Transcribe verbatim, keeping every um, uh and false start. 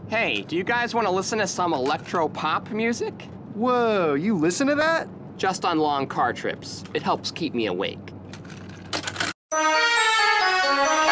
Hey, do you guys want to listen to some electro-pop music? Whoa, you listen to that? Just on long car trips. It helps keep me awake.